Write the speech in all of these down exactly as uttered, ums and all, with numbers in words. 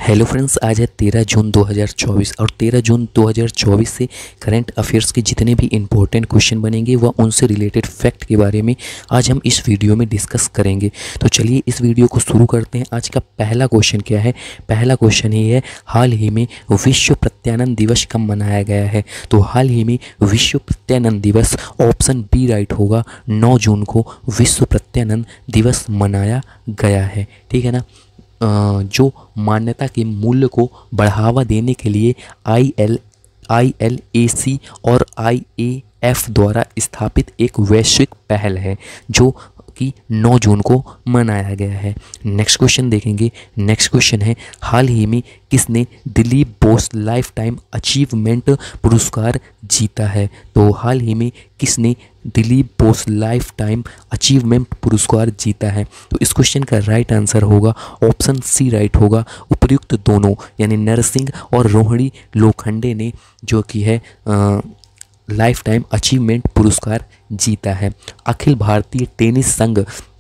Hello friends, आज है तेरह जून दो हज़ार चौबीस और तेरह जून दो हज़ार चौबीस से करंट अफेयर्स के जितने भी इम्पोर्टेंट क्वेश्चन बनेंगे वह उनसे रिलेटेड फैक्ट के बारे में आज हम इस वीडियो में डिस्कस करेंगे। तो चलिए इस वीडियो को शुरू करते हैं। आज का पहला क्वेश्चन क्या है? पहला क्वेश्चन ये है, हाल ही में विश्व प्रत्यानंद दिवस कब मनाया गया है? तो हाल ही में विश्व प्रत्यानंद दिवस, ऑप्शन बी राइट होगा, नौ जून को विश्व प्रत्यानंद दिवस मनाया गया है। ठीक है ना। जो मान्यता के मूल्य को बढ़ावा देने के लिए I L I L A सी और आई ए एफ द्वारा स्थापित एक वैश्विक पहल है जो कि नौ जून को मनाया गया है। नेक्स्ट क्वेश्चन देखेंगे। नेक्स्ट क्वेश्चन है, हाल ही में किसने Dilip Bose lifetime achievement पुरस्कार जीता है? तो हाल ही में किसने Dilip Bose lifetime achievement पुरस्कार जीता है? तो इस क्वेश्चन का राइट आंसर होगा ऑप्शन सी राइट होगा, उपयुक्त दोनों यानी नरसिंह और रोहिणी लोखंडे ने जो कि है आ, लाइफ टाइम अचीवमेंट पुरस्कार जीता है। अखिल भारतीय टेनिस संघ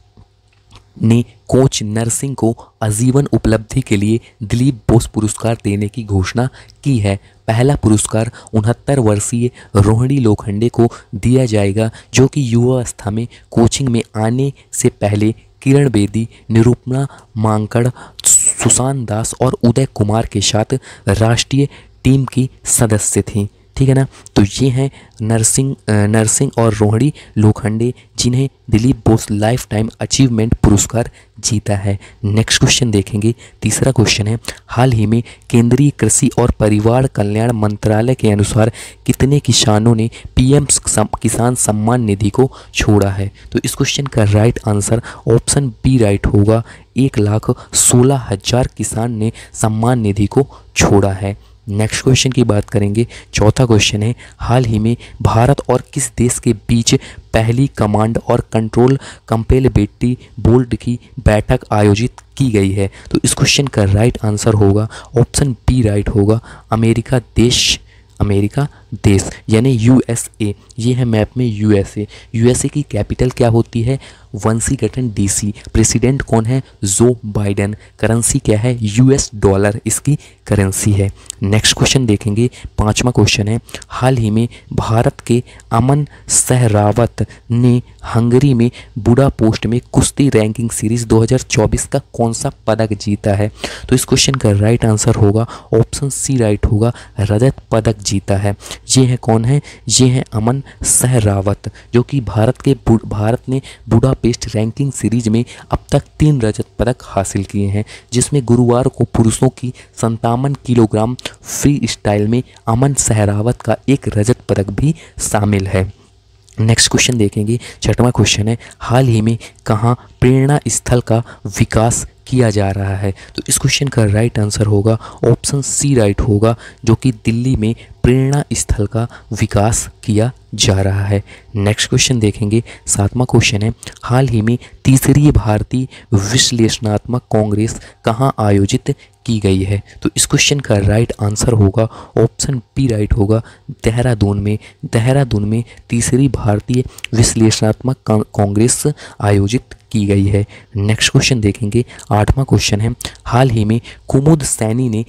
ने कोच नरसिंह को आजीवन उपलब्धि के लिए दिलीप बोस पुरस्कार देने की घोषणा की है। पहला पुरस्कार उनहत्तर वर्षीय रोहिणी लोखंडे को दिया जाएगा जो कि युवावस्था में कोचिंग में आने से पहले किरण बेदी, निरूपमा मांकड़, सुशांत दास और उदय कुमार के साथ राष्ट्रीय टीम की सदस्य थी। ठीक है ना। तो ये हैं नरसिंह नरसिंह और रोहिणी लोखंडे जिन्हें Dilip Bose lifetime achievement पुरस्कार जीता है। नेक्स्ट क्वेश्चन देखेंगे। तीसरा क्वेश्चन है, हाल ही में केंद्रीय कृषि और परिवार कल्याण मंत्रालय के अनुसार कितने किसानों ने पीएम किसान सम्मान निधि को छोड़ा है? तो इस क्वेश्चन का right answer option B right होगा, एक लाख सोलह हजार किसान ने सम्मान निधि को छोड़ा है। नेक्स्ट क्वेश्चन की बात करेंगे। चौथा क्वेश्चन है, हाल ही में भारत और किस देश के बीच पहली कमांड और कंट्रोल कंपेलेबिलिटी बोर्ड की बैठक आयोजित की गई है? तो इस क्वेश्चन का राइट आंसर होगा ऑप्शन बी राइट होगा, अमेरिका देश अमेरिका देश यानी यूएसए। ये है मैप में यूएसए। यूएसए की कैपिटल क्या होती है? Washington DC. प्रेसिडेंट कौन है? Joe Biden. करेंसी क्या है? यूएस डॉलर इसकी करेंसी है। नेक्स्ट क्वेश्चन देखेंगे। पांचवा क्वेश्चन है, हाल ही में भारत के अमन सहरावत ने हंगरी में बुडापेस्ट में कुश्ती रैंकिंग सीरीज दो हज़ार चौबीस का कौन सा पदक जीता है? तो इस क्वेश्चन का राइट आंसर होगा ऑप्शन सी राइट होगा, रजत पदक जीता है। ये है कौन है? ये है अमन सहरावत जो कि भारत के भारत ने बुडापेस्ट रैंकिंग सीरीज में अब तक तीन रजत पदक हासिल किए हैं, जिसमें गुरुवार को पुरुषों की संतावन किलोग्राम फ्री स्टाइल में अमन सहरावत का एक रजत पदक भी शामिल है। नेक्स्ट क्वेश्चन देखेंगे। छठवां क्वेश्चन है, हाल ही में कहाँ प्रेरणा स्थल का विकास किया जा रहा है? तो इस क्वेश्चन का राइट आंसर होगा ऑप्शन सी राइट होगा, जो कि दिल्ली में प्रेरणा स्थल का विकास किया जा रहा है। नेक्स्ट क्वेश्चन देखेंगे। सातवां क्वेश्चन है, हाल ही में तीसरी भारतीय विश्लेषणात्मक कांग्रेस कहाँ आयोजित की गई है? तो इस क्वेश्चन का राइट आंसर होगा ऑप्शन बी राइट होगा, देहरादून में। देहरादून में तीसरी भारतीय विश्लेषणात्मक कांग्रेस आयोजित की गई है। नेक्स्ट क्वेश्चन देखेंगे। आठवां क्वेश्चन है, हाल ही में कुमुद सैनी ने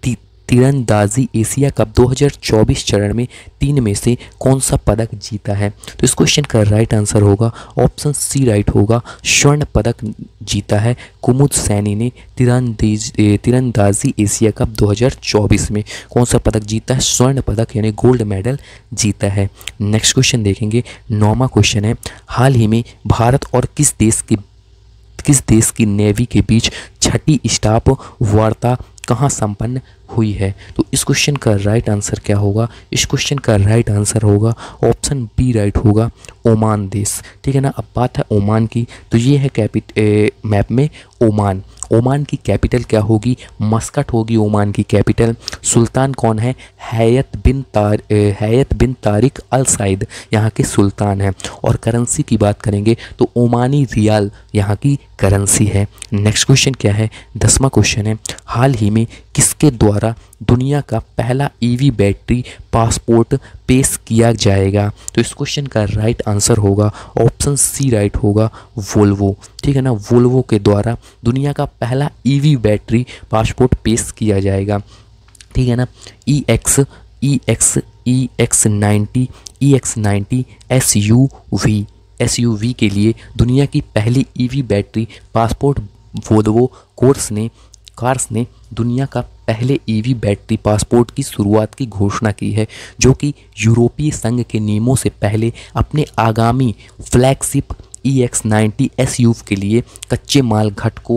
तीरंदाजी एशिया कप दो हज़ार चौबीस चरण में तीन में से कौन सा पदक जीता है? तो इस क्वेश्चन का राइट आंसर होगा ऑप्शन सी राइट होगा, स्वर्ण पदक जीता है कुमुद सैनी ने तीरंदाजी तीरंदाजी एशिया कप दो हज़ार चौबीस में। कौन सा पदक जीता है? स्वर्ण पदक यानी गोल्ड मेडल जीता है। नेक्स्ट क्वेश्चन देखेंगे। नौवां क्वेश्चन है, हाल ही में भारत और किस देश के किस देश की नेवी के बीच छठी स्टाफ वार्ता कहाँ संपन्न हुई है? तो इस क्वेश्चन का राइट आंसर क्या होगा? इस क्वेश्चन का राइट आंसर होगा ऑप्शन बी राइट होगा, ओमान देश। ठीक है ना। अब बात है ओमान की, तो ये है कैपिट मैप में ओमान। ओमान की कैपिटल क्या होगी? मस्कट होगी ओमान की कैपिटल। सुल्तान कौन है? हैयत बिन तार हैयत बिन तारिक अल सईद यहाँ के सुल्तान हैं। और करेंसी की बात करेंगे तो ओमानी रियाल यहाँ की करेंसी है। नेक्स्ट क्वेश्चन क्या है? दसवां क्वेश्चन है, हाल ही में किसके द्वारा दुनिया का पहला ईवी बैटरी पासपोर्ट पेश किया जाएगा? तो इस क्वेश्चन का राइट आंसर होगा ऑप्शन सी राइट होगा, वोल्वो। ठीक है ना, वोल्वो के द्वारा दुनिया का पहला ईवी बैटरी पासपोर्ट पेश किया जाएगा। ठीक है ना, E X E X E X ninety E X ninety S U V S U V के लिए दुनिया की पहली EV battery passport Volvo cars ने कार्स ने दुनिया का पहले ईवी बैटरी पासपोर्ट की शुरुआत की घोषणा की है, जो कि यूरोपीय संघ के नियमों से पहले अपने आगामी flagship E X ninety S U V के लिए कच्चे माल घटकों,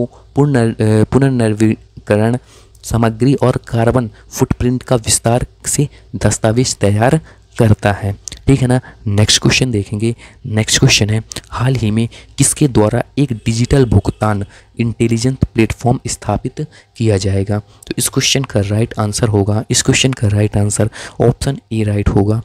पुनर्नवीकरण सामग्री और कार्बन फुटप्रिंट का विस्तार से दस्तावेज तैयार करता है। ठीक है ना, नेक्स्ट क्वेश्चन देखेंगे। नेक्स्ट क्वेश्चन है, हाल ही में किसके द्वारा एक डिजिटल भुगतान इंटेलिजेंट प्लेटफॉर्म स्थापित किया जाएगा? तो इस क्वेश्चन का राइट आंसर होगा इस क्वेश्चन का right answer option A right होगा।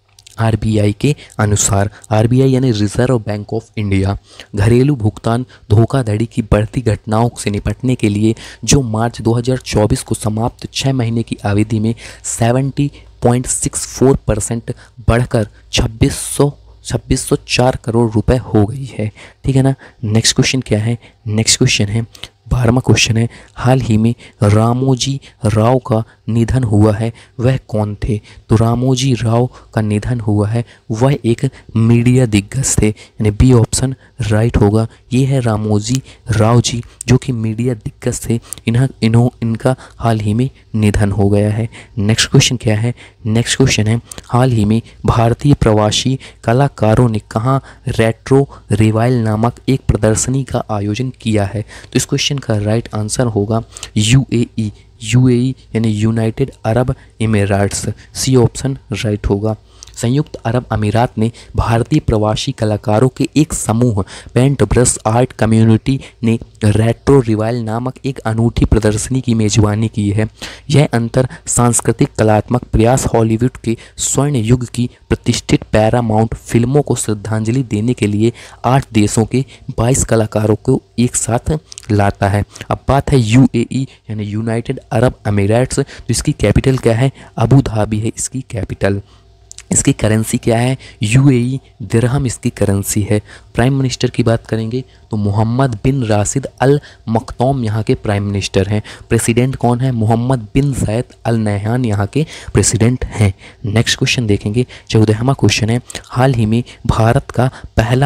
आरबीआई के अनुसार, आरबीआई यानी रिजर्व बैंक ऑफ इंडिया घरेलू भुगतान धोखाधड़ी की बढ़ती घटनाओं से निपटने के लिए जो मार्च दो हज़ार चौबीस को समाप्त छः महीने की अवधि में सत्तर पॉइंट सिक्स फोर परसेंट बढ़कर छब्बीस सौ छब्बीस सौ चार करोड़ रुपए हो गई है। ठीक है ना, नेक्स्ट क्वेश्चन क्या है? नेक्स्ट क्वेश्चन है बारहवां क्वेश्चन है, हाल ही में रामोजी राव का निधन हुआ है, वह कौन थे? तो रामोजी राव का निधन हुआ है, वह एक मीडिया दिग्गज थे, यानी बी ऑप्शन राइट होगा। ये है रामोजी राव जी, जो कि मीडिया दिग्गज थे। इन्ह इन्हों इनका हाल ही में निधन हो गया है। नेक्स्ट क्वेश्चन क्या है? नेक्स्ट क्वेश्चन है, हाल ही में भारतीय प्रवासी कलाकारों ने कहाँ रेट्रो रिवाइवल नामक एक प्रदर्शनी का आयोजन किया है? तो इस क्वेश्चन का राइट आंसर होगा यूएई यूएई यानी United Arab Emirates. C option right होगा। संयुक्त अरब अमीरात ने भारतीय प्रवासी कलाकारों के एक समूह पेंट ब्रश आर्ट कम्युनिटी ने रेट्रो रिवाइवल नामक एक अनूठी प्रदर्शनी की मेजबानी की है। यह अंतर सांस्कृतिक कलात्मक प्रयास हॉलीवुड के स्वर्ण युग की प्रतिष्ठित पैरामाउंट फिल्मों को श्रद्धांजलि देने के लिए आठ देशों के बाईस कलाकारों को एक साथ लाता है। अब बात है यूएई यानी यूनाइटेड अरब अमीराट्स। तो इसकी कैपिटल क्या है? अबू धाबी है इसकी कैपिटल। इसकी करेंसी क्या है? यूएई दिरहम इसकी करेंसी है। प्राइम मिनिस्टर की बात करेंगे तो मोहम्मद बिन राशिद अल मख्तूम यहाँ के प्राइम मिनिस्टर हैं। प्रेसिडेंट कौन है? मोहम्मद बिन ज़ायद अल नहयान यहाँ के प्रेसिडेंट हैं। नेक्स्ट क्वेश्चन देखेंगे, चौदहवां क्वेश्चन है, हाल ही में भारत का पहला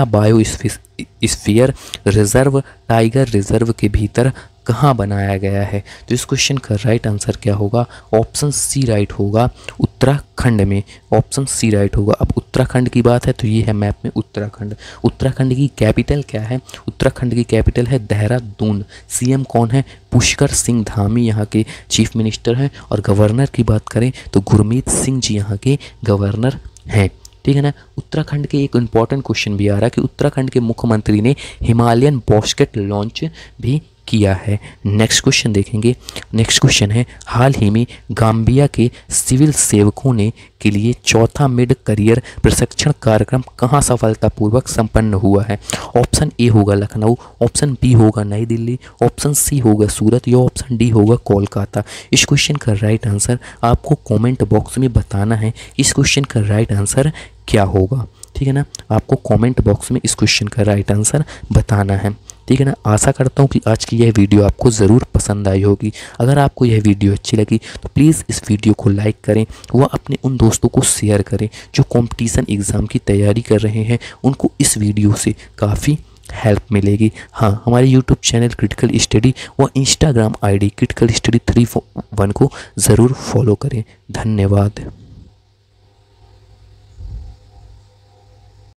बायोस्फीयर रिजर्व टाइगर रिजर्व के भीतर कहाँ बनाया गया है? तो इस क्वेश्चन का राइट आंसर क्या होगा? ऑप्शन सी राइट होगा, उत्तराखंड में। ऑप्शन सी राइट होगा। अब उत्तराखंड की बात है तो ये है मैप में उत्तराखंड। उत्तराखंड की कैपिटल क्या है? उत्तराखंड की कैपिटल है देहरादून। सीएम कौन है? पुष्कर सिंह धामी यहाँ के चीफ मिनिस्टर हैं। और गवर्नर की बात करें तो गुरमीत सिंह जी यहाँ के गवर्नर हैं। ठीक है ना, उत्तराखंड के एक इम्पॉर्टेंट क्वेश्चन भी आ रहा है कि उत्तराखंड के मुख्यमंत्री ने हिमालयन बॉस्केट लॉन्च भी किया है। नेक्स्ट क्वेश्चन देखेंगे। नेक्स्ट क्वेश्चन है, हाल ही में गाम्बिया के सिविल सेवकों ने के लिए चौथा मिड करियर प्रशिक्षण कार्यक्रम कहाँ सफलतापूर्वक संपन्न हुआ है? ऑप्शन ए होगा लखनऊ, ऑप्शन बी होगा नई दिल्ली, ऑप्शन सी होगा सूरत या ऑप्शन डी होगा कोलकाता। इस क्वेश्चन का राइट आंसर आपको कमेंट बॉक्स में बताना है। इस क्वेश्चन का राइट आंसर क्या होगा? ठीक है ना, आपको कमेंट बॉक्स में इस क्वेश्चन का राइट आंसर बताना है। ठीक है ना, आशा करता हूँ कि आज की यह वीडियो आपको ज़रूर पसंद आई होगी। अगर आपको यह वीडियो अच्छी लगी तो प्लीज़ इस वीडियो को लाइक करें व अपने उन दोस्तों को शेयर करें जो कंपटीशन एग्ज़ाम की तैयारी कर रहे हैं। उनको इस वीडियो से काफ़ी हेल्प मिलेगी। हाँ, हमारे यूट्यूब चैनल क्रिटिकल स्टडी व Instagram ID critical study three one को ज़रूर फॉलो करें। धन्यवाद।